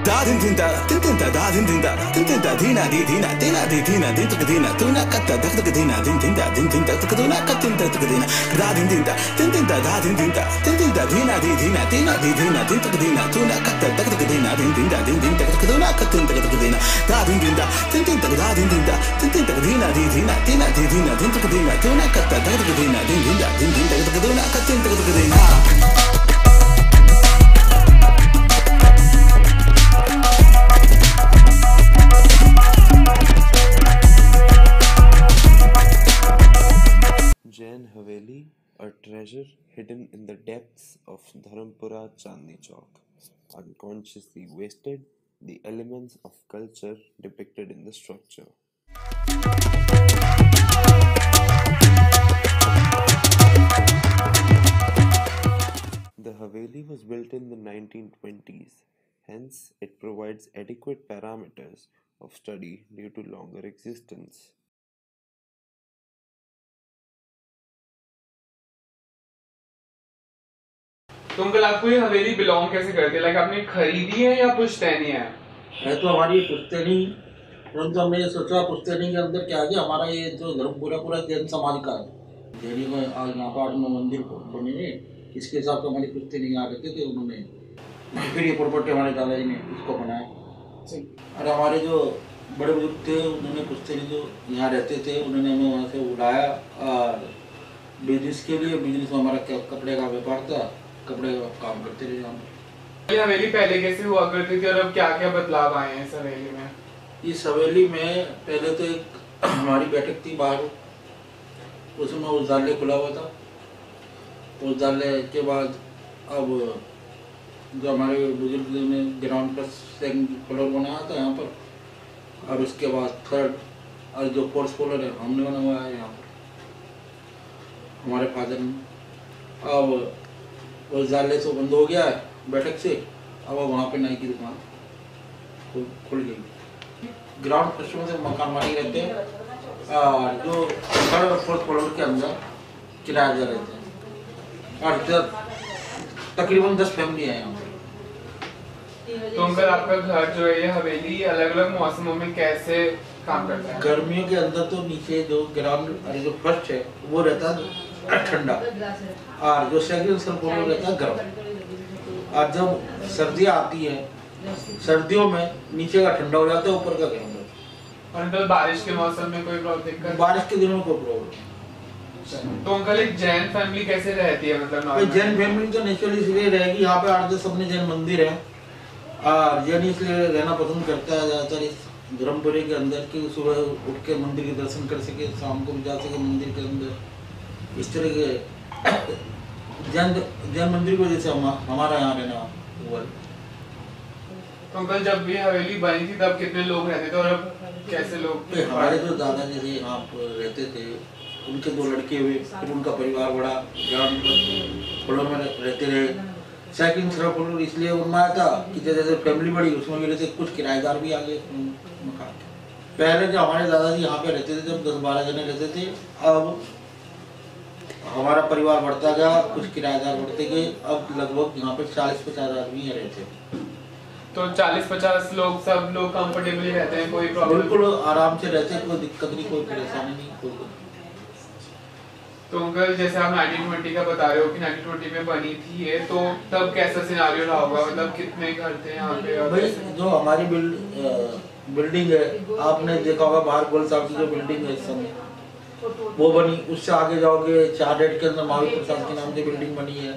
da din din da din din da da din din da din din da dina di dina dina di dina din tak dina tuna katta dak dak dina din din da tak duna katin tak dina da din din da da din din da dina di dina dina di dina din tak dina tuna katta dak dak dina din din da tak duna katin tak dina da din din da da din din da dina di dina dina di dina din tak dina tuna katta dak dak dina din din da tak duna katin tak dina. Jain Haveli, a treasure hidden in the depths of Dharampura Chandni Chowk, unconsciously wasted, the elements of culture depicted in the structure. The Haveli was built in the 1920s, hence it provides adequate parameters of study due to longer existence. तो uncle आपको ये हवेली belong कैसे करती है? Like आपने खरीदी है या पुश्तैनी है तो हमारी पुश्तैनी, परंतु हमने ये सोचा पुश्तैनी के अंदर क्या है, हमारा ये जो धर्मपुरा पूरा जैन समाज का है। दिल्ली में आज यहाँ पर 8-9 मंदिर बने हैं, इसके हिसाब से हमारी पुश्तैनी यहाँ रहते थे उन्होंने, फिर ये प्रॉपर्टी हमारे दादाजी ने इसको बनाया। और हमारे जो बड़े बुजुर्ग थे उन्होंने पुश्तैनी जो यहाँ रहते थे उन्होंने हमें वहाँ से उठाया और बिजनेस के लिए, बिजनेस में हमारा कपड़े का व्यापार था, कपड़े का काम करते रहे हम। ये हवेली पहले कैसे हुआ करती थी और अब क्या क्या बदलाव आए हैं इस हवेली में? इस हवेली में पहले तो एक हमारी बैठक थी बाहर, उसमें उजाले खुला हुआ था। उजाले के बाद अब जो हमारे बुजुर्ग ने ग्राउंड पर सेकंड फ्लोर बनाया था यहाँ पर, और उसके बाद थर्ड और जो फोर्थ फ्लोर है हमने बनवाया है यहाँ पर हमारे फादर ने। अब वो जाले से बंद हो गया है बैठक से, अब वहाँ पे नाई की दुकान खुल गई। ग्राउंड फर्स्ट में से मकान मालिक रहते हैं और जो थर्ड और फोर्थ फ्लोर के अंदर किराएदार रहते हैं, और तकरीबन 10 फैमिली है यहाँ पर। तो अंकल आपका घर जो है ये हवेली अलग अलग मौसमों में कैसे काम करता है? गर्मियों के अंदर तो नीचे जो ग्राउंड अरे जो फर्स्ट है वो रहता है ठंडा, और जो सेकंड फ्लोर रहता है गर्म। और जब सर्दियाँ आती है, सर्दियों में नीचे का ठंडा हो जाता है, ऊपर का गर्म होता है। और अंकल बारिश के मौसम में कोई प्रॉब्लम? बारिश के दिनों में कोई प्रॉब्लम। तो अंकल एक जैन फैमिली कैसे रहती है? मतलब जैन फैमिली तो नेचुरली इसलिए रहेगी, यहाँ पे 8-10 अपने जैन मंदिर है और जैन इसलिए रहना पसंद करता है ज़्यादातर इस धर्मपुरे के अंदर, कि सुबह उठ के मंदिर के दर्शन कर सके, शाम को भी जा सके मंदिर के अंदर। इस तरह के जैन मंदिर को जैसे हमारा यहाँ रहना हुआ। तो अंकल जब ये हवेली बनी थी तब कितने लोग रहते थे और अब कैसे लोग? हमारे जो दादाजी थे यहाँ पर रहते थे, उनके 2 लड़के हुए, फिर उनका परिवार बड़ा, ग्राउंड फ्लोर में रहते रहे। सेकंड थर्ड फ्लोर इसलिए बनवाया था कि जैसे फैमिली बड़ी, उसमें मेरे से कुछ किराएदार भी आ गए मकान। पहले जो हमारे दादाजी यहाँ पे रहते थे जब 10-12 जने रहते थे, अब हमारा परिवार बढ़ता गया, कुछ किराएदार बढ़ते गए, अब लगभग यहाँ पे 40-50 आदमी रहते हैं। तो 40-50 लोग, सब लोग कंफर्टेबली रहते हैं, कोई प्रॉब्लम? बिल्कुल आराम से रहते हैं, कोई दिक्कत नहीं, कोई परेशानी नहीं, कोई। तो अंकल जैसे आप 1920 का बता रहे हो कि 1920 में बनी थी ये, तो तब कैसा सिनारियो रहा होगा? मतलब कितने घर थे यहाँ पे? भाई जो हमारी बिल्डिंग है, आपने देखा होगा बाहर गोल साहब की जो बिल्डिंग है इस समय वो बनी, उससे आगे जाओगे 4 के अंदर महावीर प्रसाद के नाम से बिल्डिंग बनी है,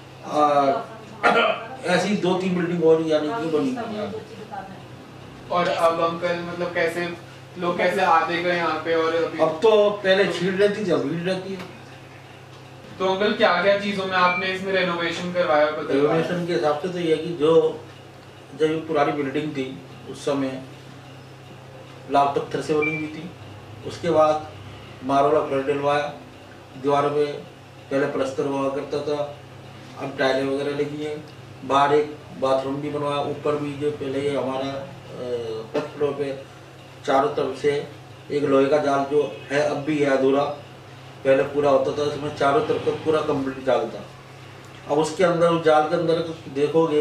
और ऐसी 2-3 बिल्डिंग और यानी कि बनी है। और अब अंकल मतलब कैसे लोग कैसे आते गए यहाँ पे? और अब तो पहले छीड़ रहती थी, अब भीड़ रहती है। तो अंकल क्या क्या चीजों में आपने इसमें रेनोवेशन करवाया? रेनोवेशन के हिसाब से तो ये कि जो जब पुरानी बिल्डिंग थी उस समय लाल पत्थर से बनी हुई थी, उसके बाद मार्बल फ्लड डलवाया, दीवारों पे पहले प्लास्टर हुआ करता था, अब टाइलें वगैरह लगी हैं, बाहर एक बाथरूम भी बनवाया, ऊपर भी जो पहले ये हमारा फर्स्ट फ्लोर पे चारों तरफ से एक लोहे का जाल जो है अब भी है अधूरा, पहले पूरा होता था, उसमें चारों तरफ का पूरा कंप्लीट जाल था। अब उसके अंदर उस जाल के अंदर देखोगे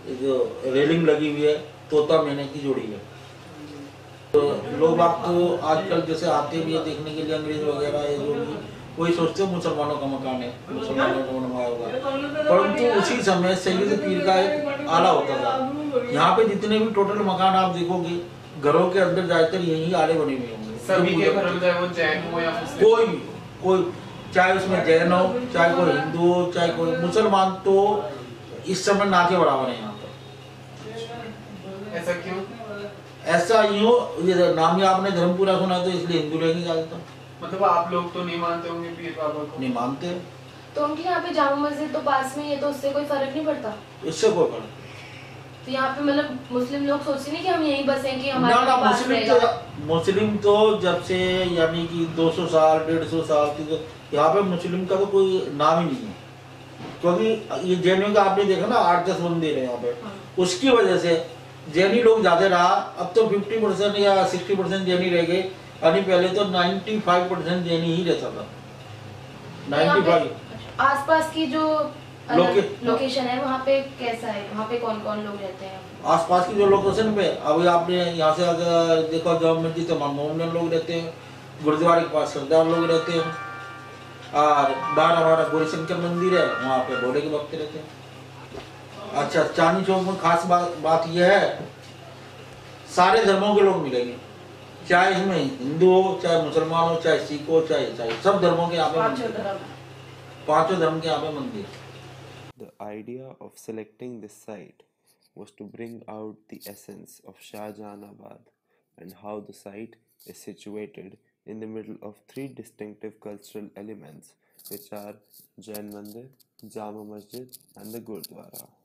जो रेलिंग लगी हुई है, तोता मैने की जोड़ी है। तो लोग आपको आजकल जैसे आते भी है देखने के लिए अंग्रेज वगैरह है जो भी, वही सोचते हैं मुसलमानों का मकान है, मुसलमानों का बनवाया होगा, परंतु उसी समय सैयद पीर का एक आला होता था। यहाँ पे जितने भी टोटल मकान आप देखोगे, घरों के अंदर जाकर यही आले बने हुए होंगे सभी के घर में, चाहे वो जैन हो या मुस्लिम, कोई चाहे उसमें जैन हो, चाहे कोई हिंदू हो, चाहे कोई मुसलमान, तो इस समय ना के बराबर है यहाँ पर। ऐसा क्यों? ऐसा यूँ, ये नाम ही आपने धर्मपुरा सुना तो इसलिए हिंदू रहेंगे ज्यादातर। मतलब आप लोग तो नहीं मानते होंगे पीर बाबा को? नहीं मानते। तो उनके यहाँ पे जामा मस्जिद तो पास में ही है, तो उससे कोई फर्क नहीं पड़ता? इससे कोई फर्क। तो यहाँ पे मतलब मुस्लिम लोग सोचते नहीं कि हम यहीं बसे, कि हमारे ना पास रहेगा। मुस्लिम तो जब से यानी कि 200 साल 150 साल की, तो यहाँ पे मुस्लिम का तो कोई नाम ही नहीं है, क्योंकि ये जैनियों का आपने देखा ना 8-10 मंदिर है यहाँ पे, उसकी वजह से जैनी लोग ज्यादा रहा। अब तो 50% या 60% जैनी रह गए, यानी पहले तो 95% जैनी ही रहता था। 95। आसपास की जो लोकेशन है वहाँ पे कैसा है? वहाँ पे कौन कौन लोग रहते हैं? आसपास की जो लोकेशन पे, अभी आपने यहाँ से अगर देखो जॉब मिलती तो मोमडन लोग रहते हैं, गुरुद्वारे के पास सरदार लोग रहते हैं, और बाहर हमारा गौरीशंकर मंदिर है, वहाँ पे भोले के भक्त रहते हैं। अच्छा, चांदनी चौक में खास बात यह है, सारे धर्मों के लोग मिलेंगे, चाहे इसमें हिंदू हो, चाहे मुसलमान हो, चाहे सिख हो, चाहे ईसाई, सब धर्मों के यहाँ पे पांचों धर्म के यहाँ पे मंदिर। The idea of selecting this site was to bring out the essence of Shahjahanabad and how the site is situated in the middle of three distinctive cultural elements, which are Jain Mandir, Jama Masjid, and the Gurdwara.